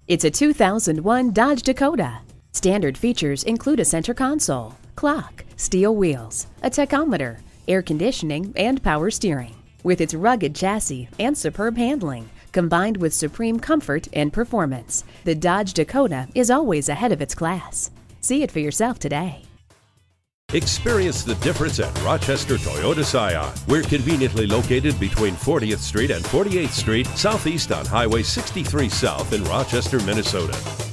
It's a 2001 Dodge Dakota. Standard features include a center console, clock, steel wheels, a tachometer, air conditioning, and power steering. With its rugged chassis and superb handling, combined with supreme comfort and performance, the Dodge Dakota is always ahead of its class. See it for yourself today. Experience the difference at Rochester Toyota Scion. We're conveniently located between 40th Street and 48th Street, southeast on Highway 63 South in Rochester, Minnesota.